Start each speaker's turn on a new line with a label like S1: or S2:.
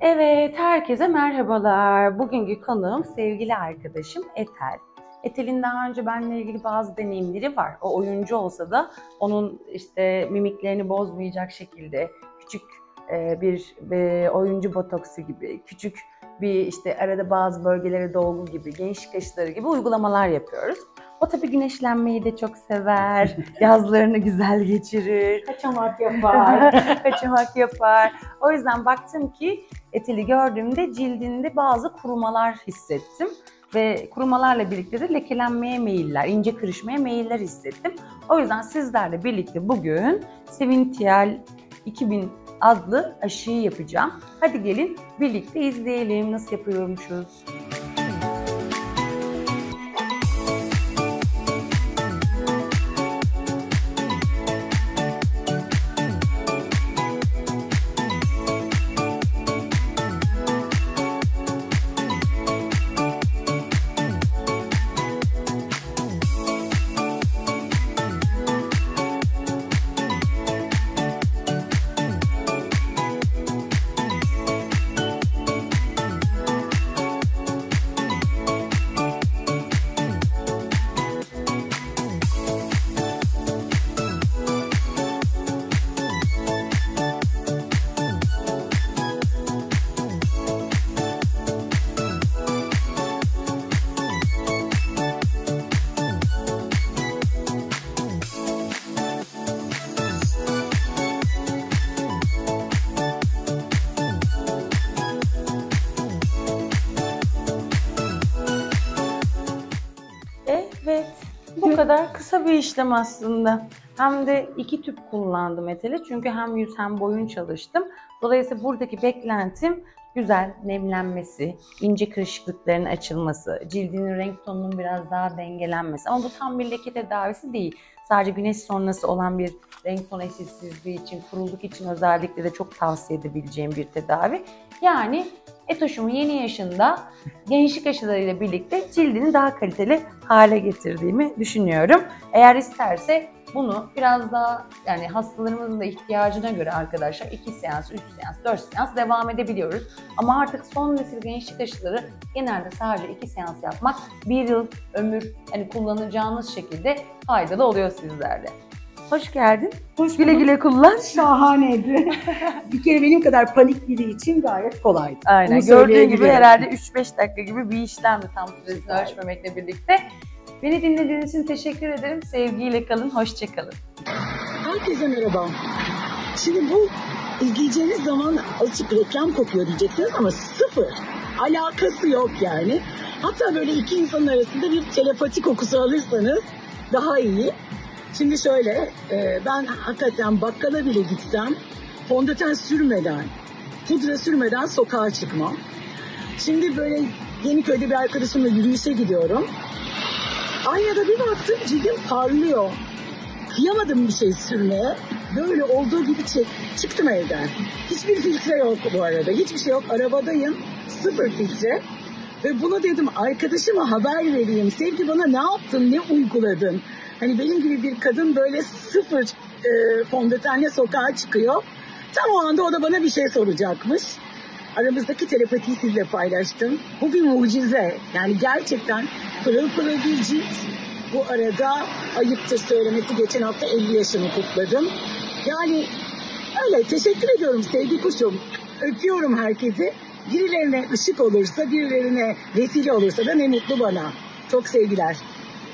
S1: Evet, herkese merhabalar. Bugünkü konuğum sevgili arkadaşım Etel. Etel'in daha önce benimle ilgili bazı deneyimleri var. O oyuncu olsa da onun mimiklerini bozmayacak şekilde küçük bir oyuncu botoksu gibi, küçük bir arada bazı bölgelere dolgu gibi, gençlik aşıları gibi uygulamalar yapıyoruz. O tabii güneşlenmeyi de çok sever, yazlarını güzel geçirir.
S2: Kaçamak yapar.
S1: Kaçamak yapar. O yüzden baktım ki Etel'i gördüğümde cildinde bazı kurumalar hissettim. Ve kurumalarla birlikte de lekelenmeye meyiller, ince kırışmaya meyiller hissettim. O yüzden sizlerle birlikte bugün Sevintial 2000 adlı aşıyı yapacağım. Hadi gelin birlikte izleyelim nasıl yapıyormuşuz. Evet, bu kadar kısa bir işlem aslında. Hem de 2 tüp kullandım Etel'e çünkü hem yüz hem boyun çalıştım. Dolayısıyla buradaki beklentim güzel nemlenmesi, ince kırışıklıkların açılması, cildinin renk tonunun biraz daha dengelenmesi. Ama bu tam bir leke tedavisi değil. Sadece güneş sonrası olan bir renk ton eşitsizliği için, kuruluk için özellikle de çok tavsiye edebileceğim bir tedavi. Yani Etoş'umu yeni yaşında gençlik aşılarıyla birlikte cildini daha kaliteli hale getirdiğimi düşünüyorum. Eğer isterse bunu biraz daha hastalarımızın da ihtiyacına göre arkadaşlar 2 seans, 3 seans, 4 seans devam edebiliyoruz. Ama artık son nesil gençlik aşıları genelde sadece 2 seans yapmak 1 yıl ömür kullanacağınız şekilde faydalı oluyor sizlerde. Hoş geldin.
S2: Hoş
S1: güle güle kullan.
S2: Şahaneydi. Bir kere benim kadar panik biri için gayet kolaydı.
S1: Aynen. Gördüğün gibi herhalde 3-5 dakika gibi bir işlemdi tam süresini ölçmemekle birlikte. Beni dinlediğiniz için teşekkür ederim. Sevgiyle kalın, hoşça kalın.
S3: Herkese merhaba. Şimdi bu izleyeceğiniz zaman azıcık reklam kokuyor diyeceksiniz ama sıfır. Alakası yok yani. Hatta böyle iki insanın arasında bir telepati kokusu alırsanız daha iyi. Şimdi şöyle, ben hakikaten bakkala bile gitsem fondöten sürmeden, pudra sürmeden sokağa çıkmam. Şimdi böyle Yeniköy'de bir arkadaşımla yürüyüşe gidiyorum. Aynada bir baktım cildim parlıyor. Kıyamadım bir şey sürmeye. Böyle olduğu gibi çıktım evden. Hiçbir filtre yok bu arada. Hiçbir şey yok. Arabadayım. Sıfır filtre. Ve bunu dedim arkadaşıma haber vereyim. Sevgi bana ne yaptın, ne uyguladın? Hani benim gibi bir kadın böyle sıfır fondötenle sokağa çıkıyor. Tam o anda o da bana bir şey soracakmış. Aramızdaki telepatiyi sizle paylaştım. Bu bir mucize. Yani gerçekten pırıl pırıl bir cilt. Bu arada ayıptır söylemesi geçen hafta 50 yaşımı kutladım. Yani öyle teşekkür ediyorum sevgili kuşum. Öpüyorum herkesi. Birilerine ışık olursa, birilerine vesile olursa da ne mutlu bana. Çok sevgiler.